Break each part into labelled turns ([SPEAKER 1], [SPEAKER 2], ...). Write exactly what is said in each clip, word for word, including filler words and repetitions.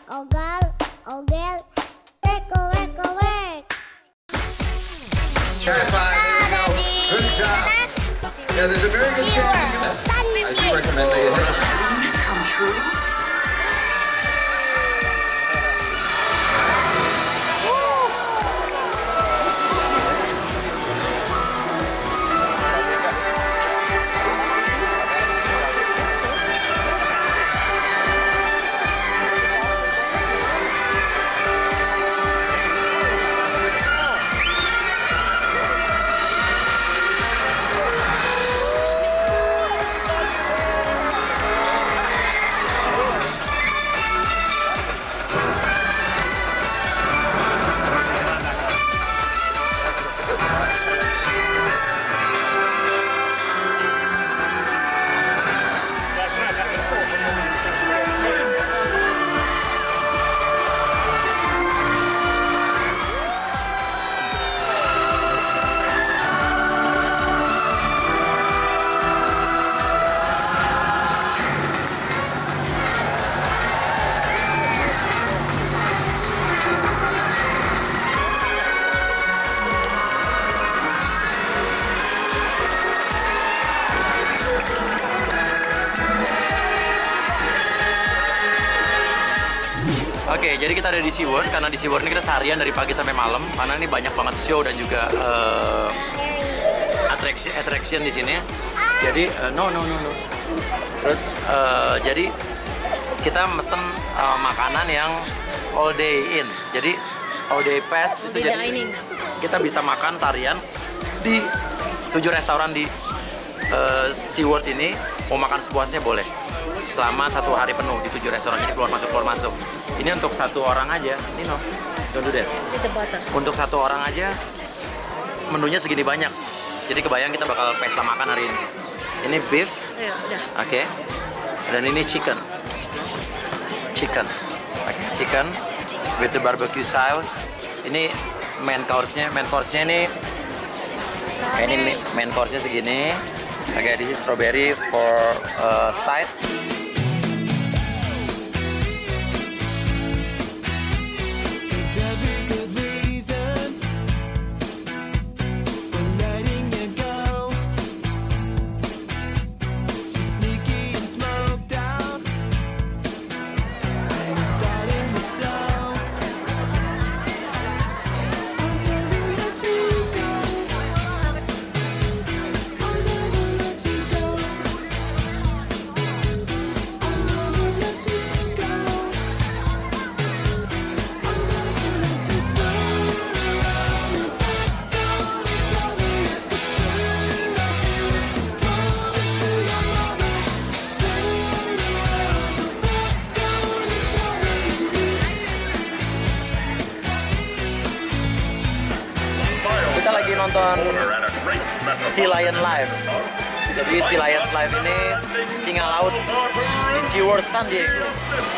[SPEAKER 1] ogal, ogel, teko, weko, wek.
[SPEAKER 2] Good job. Yeah, there's a very good chance you can. I do recommend that you head up.
[SPEAKER 3] Dreams come true.
[SPEAKER 4] Oke, jadi kita ada di SeaWorld, karena di SeaWorld ini kita seharian dari pagi sampai malam, karena ini banyak banget show dan juga uh, attraction, attraction di sini. Jadi uh, no no no no. Terus uh, jadi kita mesen uh, makanan yang all day in. Jadi all day pass itu jadi dining. Kita bisa makan seharian di tujuh restoran di uh, SeaWorld ini. Mau makan sepuasnya boleh. Selama satu hari penuh di tujuh restoran, jadi keluar masuk keluar masuk. Ini untuk satu orang aja, ini no, don't do that. Untuk satu orang aja menunya segini banyak, jadi kebayang kita bakal pesta makan hari ini. Ini beef, oke, okay. Dan ini chicken, chicken, okay. Chicken with the barbecue sauce. Ini main course-nya, main course-nya ini, ini main course-nya segini. Oke, okay, this is strawberry for uh, side. Kita lagi nonton Sea Lion Live. Jadi Sea Lions Live ini singa laut di SeaWorld San Diego.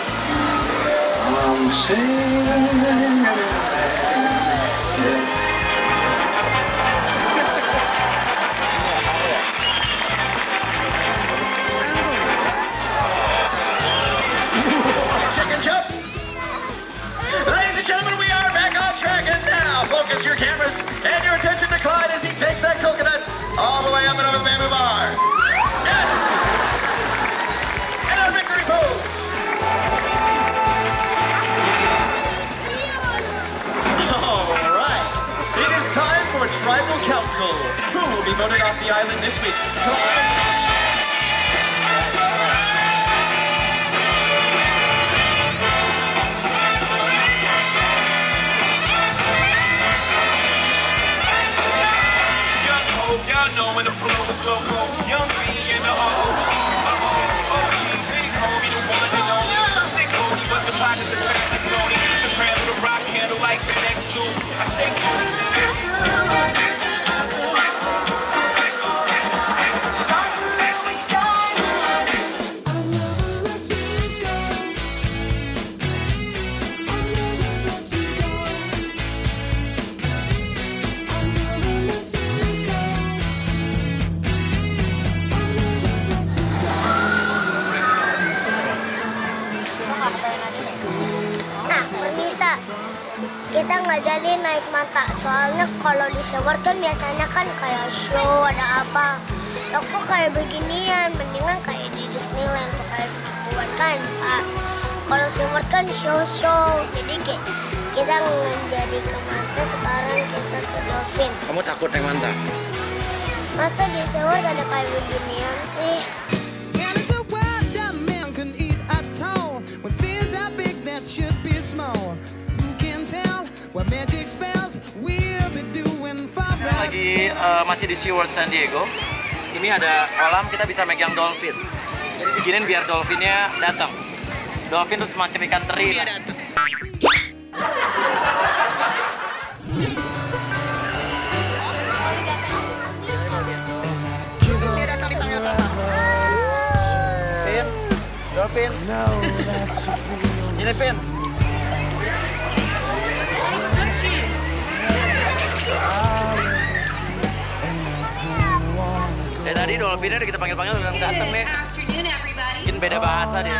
[SPEAKER 2] Chicken chop. Ladies and gentlemen, we are back on track, and now focus your cameras and your attention to Clyde as he takes that coconut all the way up and over the bamboo bar. Yes! And a victory pose. All right. It is time for Tribal Council. Who will be voted off the island this week? Clyde?
[SPEAKER 5] Y'all know when the flow is slow mo, young B in the hole. Uh-oh, oh, big homie, the one and only. Stick homie, but the pockets are cracked and Tony. The crab with a rock handle like the next two. I say
[SPEAKER 1] kita kita nggak jadi naik mata, soalnya kalau di SeaWorld kan biasanya kan kayak show ada apa. Aku kayak beginian, mendingan kayak di Disneyland tuh kayak begituan kan Pak. Kalau SeaWorld kan show-show, jadi kayak kita nggak jadi ke mata, sekarang kita ke dolphin.
[SPEAKER 4] Kamu takut naik manta?
[SPEAKER 1] Masa di SeaWorld ada kayak beginian sih?
[SPEAKER 3] And it's a world that man can eat at all. When things are big that should be small. Who can tell what magic spells we'll be doing for
[SPEAKER 4] Sekarang lagi uh, masih di SeaWorld San Diego. Ini ada kolam, kita bisa megang dolphin. Jadi diginin biar dolphinnya datang. Dolphin itu semacam ikan teri. Dia datang. Pin, dolphin. Ini Pin. Dari tadi dolphinnya udah kita panggil-panggil udah datang nih. Mungkin beda bahasa dia.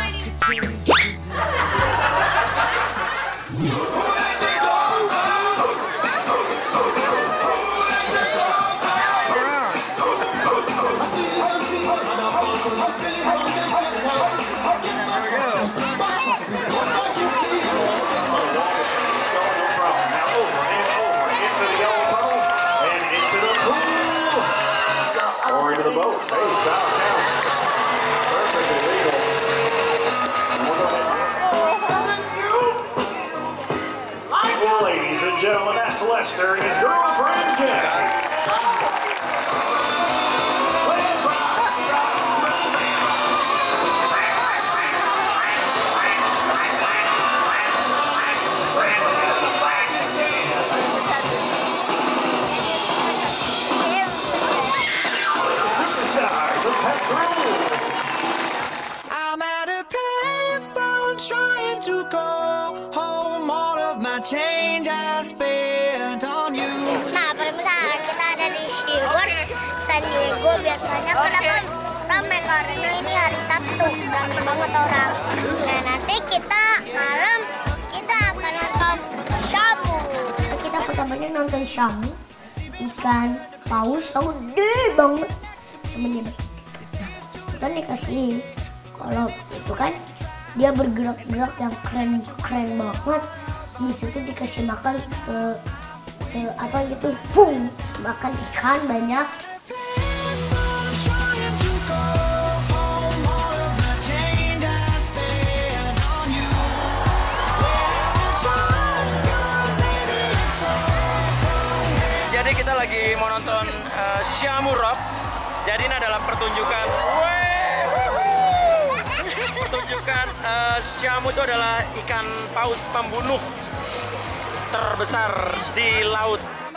[SPEAKER 6] Ladies and gentlemen, that's Lester and his girlfriend, Jen.
[SPEAKER 3] I'm at a payphone trying to call home all of my change I spent on you.
[SPEAKER 1] Nah, permisalnya kita ada di SeaWorld San Diego, biasanya kenapa ramai karena ini hari Sabtu, ramai banget orang. Nah, nanti kita malam kita akan nonton Shamu. Kita pertamanya nonton Shamu, ikan paus yang gede banget, cuman dia baik. Nah, itu kan dikasih kalau itu kan dia bergerak-gerak yang keren-keren banget. Habis itu dikasih makan se, se apa gitu, pung, makan ikan banyak.
[SPEAKER 4] Jadi kita lagi mau nonton uh, Shamu Rock. Jadi ini adalah pertunjukan. Wey, pertunjukan uh, Shamu itu adalah ikan paus pembunuh terbesar di laut.